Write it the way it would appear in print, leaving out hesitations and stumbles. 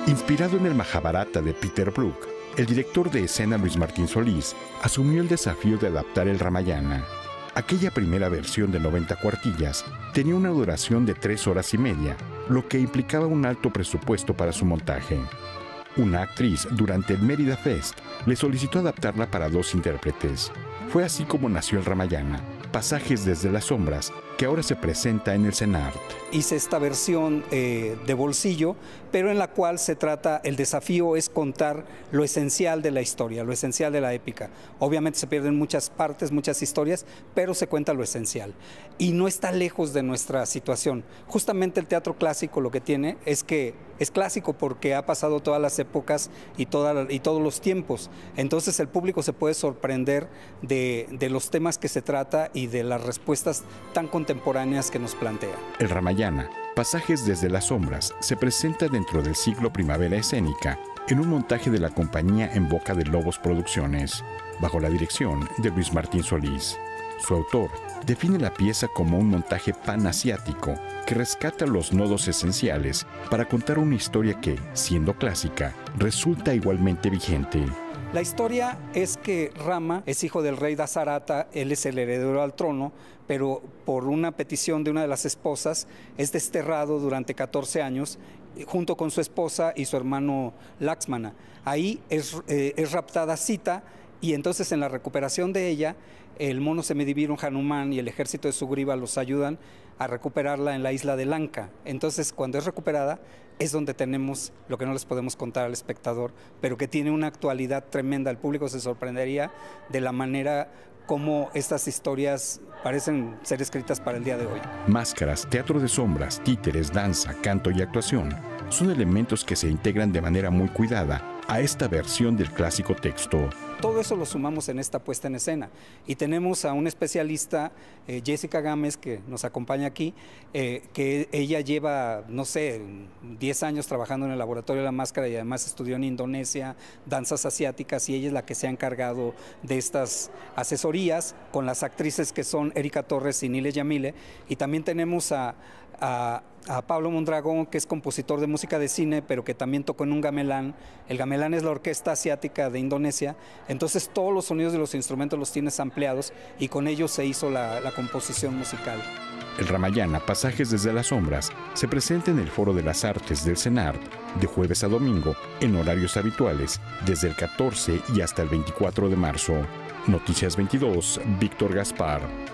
Inspirado en el Mahabharata de Peter Brook, el director de escena Luis Martín Solís asumió el desafío de adaptar el Ramayana. Aquella primera versión de 90 cuartillas tenía una duración de 3 horas y media, lo que implicaba un alto presupuesto para su montaje. Una actriz, durante el Mérida Fest, le solicitó adaptarla para 2 intérpretes. Fue así como nació el Ramayana, Pasajes desde las sombras, que ahora se presenta en el CENART. Hice esta versión de bolsillo, pero en la cual se trata, el desafío es contar lo esencial de la historia, lo esencial de la épica. Obviamente se pierden muchas partes, muchas historias, pero se cuenta lo esencial. Y no está lejos de nuestra situación. Justamente el teatro clásico lo que tiene es que es clásico porque ha pasado todas las épocas y todos los tiempos. Entonces el público se puede sorprender de los temas que se trata y de las respuestas tan contemporáneas que nos plantea. El Ramayana, Pasajes desde las sombras, se presenta dentro del ciclo Primavera Escénica en un montaje de la compañía En Boca de Lobos Producciones, bajo la dirección de Luis Martín Solís. Su autor define la pieza como un montaje panasiático que rescata los nodos esenciales para contar una historia que, siendo clásica, resulta igualmente vigente. La historia es que Rama es hijo del rey Dasarata, él es el heredero al trono, pero por una petición de una de las esposas es desterrado durante 14 años junto con su esposa y su hermano Lakshmana. Ahí es raptada Sita y entonces en la recuperación de ella, el mono semidivino Hanuman y el ejército de Sugriva los ayudan a recuperarla en la isla de Lanka. Entonces, cuando es recuperada, es donde tenemos lo que no les podemos contar al espectador, pero que tiene una actualidad tremenda. El público se sorprendería de la manera como estas historias parecen ser escritas para el día de hoy. Máscaras, teatro de sombras, títeres, danza, canto y actuación son elementos que se integran de manera muy cuidada a esta versión del clásico texto. Todo eso lo sumamos en esta puesta en escena y tenemos a un especialista, Jessica Gámez, que nos acompaña aquí, que ella lleva, no sé, 10 años trabajando en el laboratorio de la máscara y además estudió en Indonesia, danzas asiáticas, y ella es la que se ha encargado de estas asesorías con las actrices que son Erika Torres y Nile Yamile, y también tenemos a Pablo Mondragón, que es compositor de música de cine, pero que también tocó en un gamelán. El gamelán es la orquesta asiática de Indonesia, entonces todos los sonidos de los instrumentos los tienes ampliados y con ellos se hizo la composición musical. El Ramayana, Pasajes desde las sombras, se presenta en el Foro de las Artes del CENART de jueves a domingo en horarios habituales desde el 14 y hasta el 24 de marzo. Noticias 22, Víctor Gaspar.